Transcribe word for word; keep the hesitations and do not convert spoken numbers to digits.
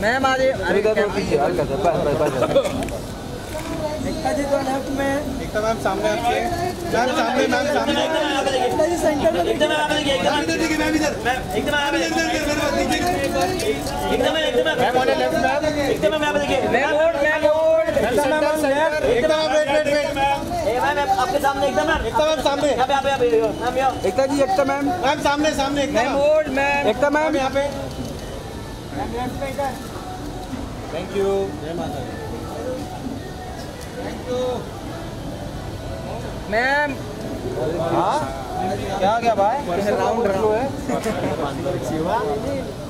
Ma'am आ जाइए। अरे इधर थोड़ा पीछे हल्का सा, बस बस बस। एकता जी तो लेफ्ट में। एकता मैम सामने आपके। मैम सामने, मैम सामने। एकता जी सेंटर में। एकदम आप देखिए, एकदम इधर देखिए, मैम इधर। एकदम आप इधर इधर मेरे पास देखिए। एकदम एकदम मैम ऑन लेफ्ट मैम। एकदम मैम देखिए। Ma'am hold, ma'am hold. Centre centre. एकदम आप वेट वेट वेट। ए मैम आपके सामने एकदम मैम। एकता मैम सामने। यहाँ पे यहाँ पे मैम यहाँ। एकता जी, एकता मैम। मैम सामने सामने Ekta ma'am ma'am. Hold, ma'am. Ekta ma'am यहाँ पे। मैम लेफ्ट पे इधर। Thank you. जय माता दी। Thank you. मैम हाँ क्या क्या भाई? राउंड राउंड है।